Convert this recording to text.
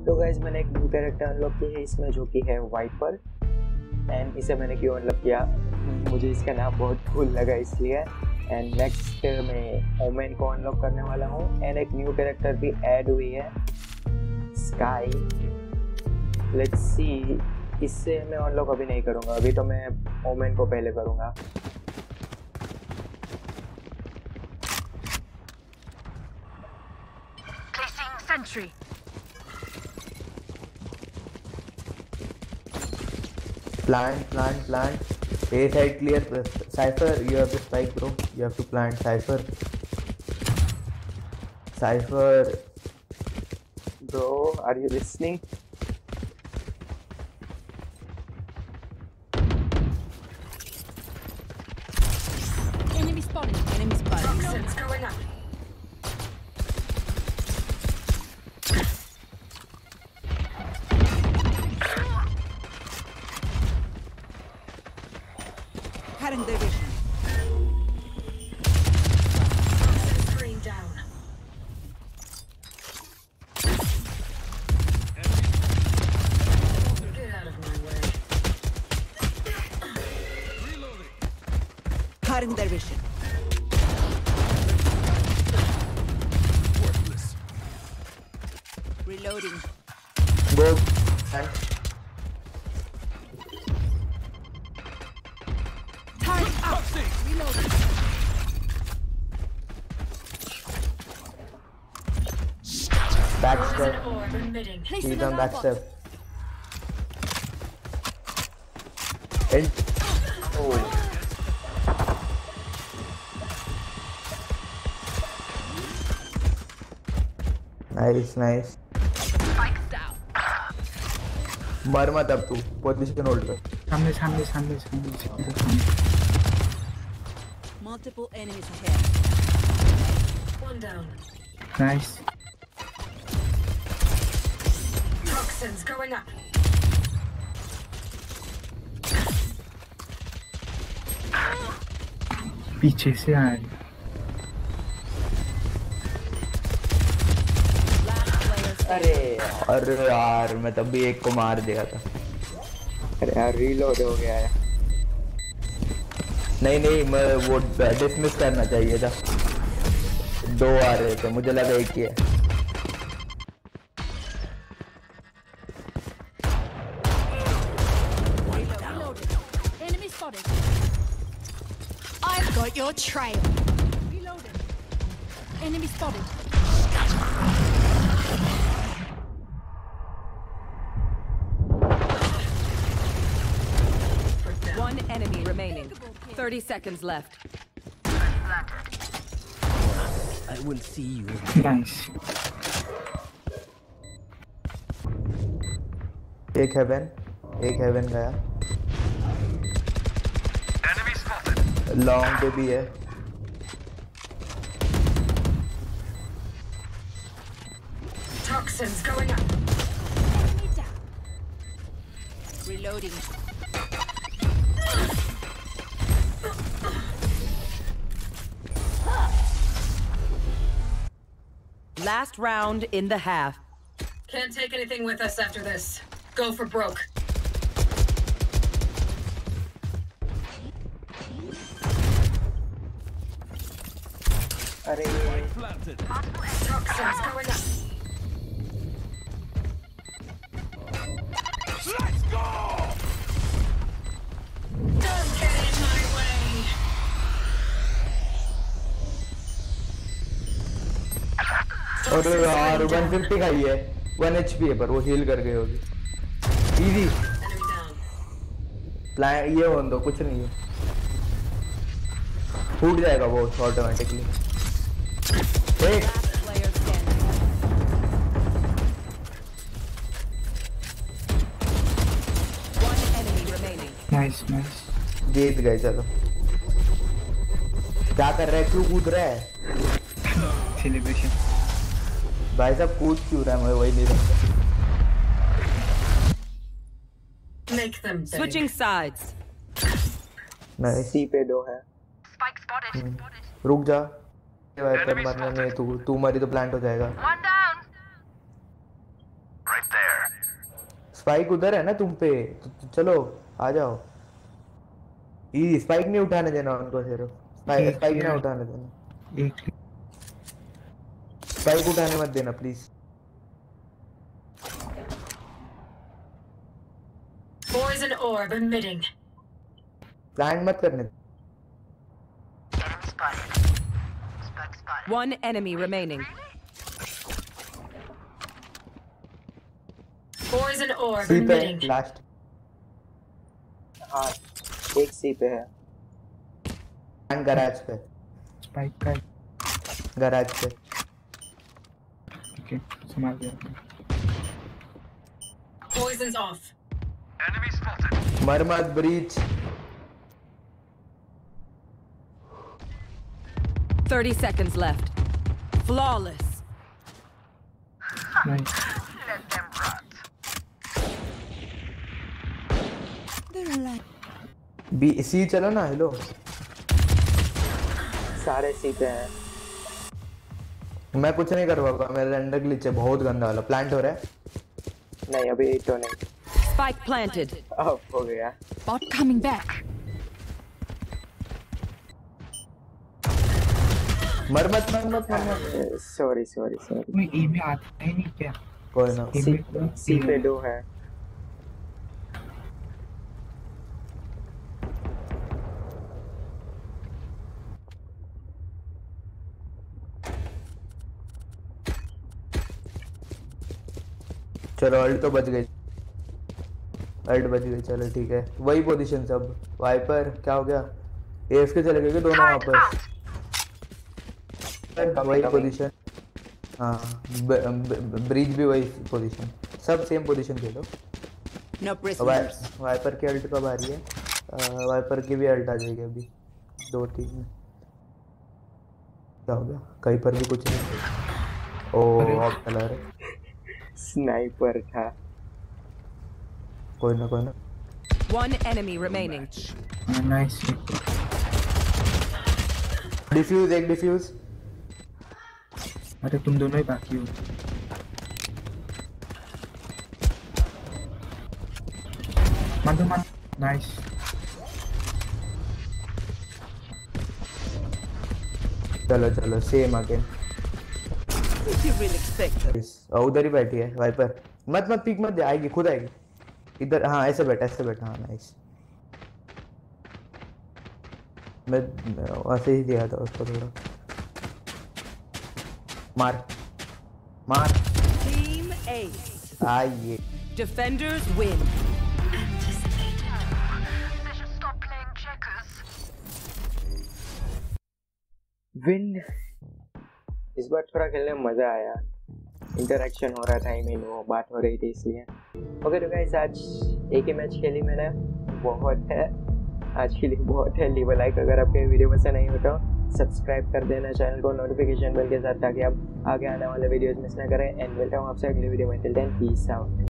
तो गाइज मैंने एक न्यू कैरेक्टर अनलॉक किया है इसमें, जो कि है वाइपर। एंड इसे मैंने क्यों अनलॉक किया, मुझे इसका नाम बहुत कूल लगा इसलिए। एंड नेक्स्ट मैं ओमेन को अनलॉक करने वाला हूँ। एंड एक न्यू कैरेक्टर भी ऐड हुई है, स्काई। लेट्स सी, इससे मैं अनलॉक अभी नहीं करूँगा, अभी तो मैं ओमेन को पहले करूँगा। Sentry. Plant. A side clear. Cypher, you have to spike, bro. You have to plant. Cypher. Bro, are you listening? Enemy spotted. Toxins going up. Cutting their vision. Screen down. Get out of my way. Cutting their vision. Reloading. Go. Time out. Reloading. Backstep. Orb emitting. Placing He's on alarm bot. backstep. And oh. Nice. Spikes down. मर मत अब तू, position hold कर। सामने Multiple enemies ahead. One down. Nice. Toxins going up. पीछे से आए। अरे यार मैं तब भी एक को मार दिया था। अरे यार रीलोड हो गया है। नहीं मैं वो डिसमिस करना चाहिए था, दो आ रहे थे, मुझे लगा एक ही है। Enemy spotted. I've got your trail. Reloading. Enemy spotted. One enemy remaining. 30 seconds left. I will see you. Nice. एक हेवन गया। लॉन्ग पे भी है। Toxins going up. Enemy down. Reloading. Last round in the half. Can't take anything with us after this. Go for broke. अरे Toxins going up. Let's go! Don't get in my way. और यार 150 खाई है, 1 HP है, पर वो heal कर गई होगी। Easy Enemy down. प्लान ये होने दो, कुछ नहीं है, फूट जाएगा वो ऑटोमेटिकली। एक Last player standing. One enemy remaining. Nice. जीत गए, चलो। क्या कर रहा है, क्यों कूद रहा है सेलिब्रेशन। भाई साहब, कूद क्यों रहा है, मैं वही नहीं समझा। Make them beg. Switching sides. नहीं सी पे दो है। Spike spotted. रुक जा, वाइपर मरने में तू मरी तो प्लांट हो जाएगा। One down. स्पाइक उधर है ना तुम पे, तो चलो आ जाओ। ये स्पाइक नहीं उठाने देना उनको, सिर्फ स्पाइक ना उठाने देना, एक स्पाइक उठाने मत देना please. Poison orb emitting. Plant मत करने दे। One enemy remaining. Poison orb सी पे emitting. लास्ट, हाँ एक सी पे है। प्लान गैराज पे, स्पाइक का। गैराज पे। ओके संभाल गया। Poison's off. मर मत Breach. 30 seconds left. Flawless. Nice. B C चलो ना, हेलो। सारे सी पे हैं। मैं कुछ नहीं कर पाऊंगा, मेरा रेंडर ग्लिच है बहुत गंदा वाला। प्लांट हो रहा है, नहीं अभी तो नहीं। Spike planted. अब हो गया। Bot coming back. मर मत। Sorry sorry sorry. तुम्हें ए में आता है नहीं क्या? कोई ना, सी पे 2 है। चलो अल्ट तो बच गई, अल्ट बच गई। चलो ठीक है, वही पोजीशन सब। वाइपर क्या हो गया, एफ के चले गए दोनों वापस, वही पोजीशन। हाँ ब्रिज भी वही पोजीशन, सब सेम पोजीशन खेलो। No prisoners. वाइपर की अल्ट कब आ रही है? वाइपर की भी अल्ट आ जाएगी अभी 2-3 में। क्या हो गया, कहीं पर भी कुछ नहीं। ओ ऑफ कलर स्नाइपर था। कोई ना। One enemy remaining. Nice. Defuse, एक डिफ्यूज। अरे तुम दोनों ही बाकी हो। मत। नाइस। चलो same again. Did you really expect that? उधर ही बैठी है वाइपर। मत पीक मत दे, आएगी खुद आएगी इधर। हाँ ऐसे बैठा। हाँ नाइस। मैं वैसे ही दिया था उसको थोड़ा। मार। Team Ace. आइए। Defenders win. विन। इस बार थोड़ा खेलने में मजा आया, इंटरेक्शन हो रहा था, आई मीन वो बात हो रही थी इसलिए। ओके तो गाइस आज एक ही मैच खेली मैंने, बहुत है आज के लिए, बहुत है। लीव लाइक अगर आपके वीडियो पसंद नहीं हो तो सब्सक्राइब कर देना चैनल को नोटिफिकेशन बेल के साथ, ताकि आप आगे आने वाले वीडियोस मिस ना करें। एंड मिलता हूँ आपसे अगले वीडियो में। Till then peace out.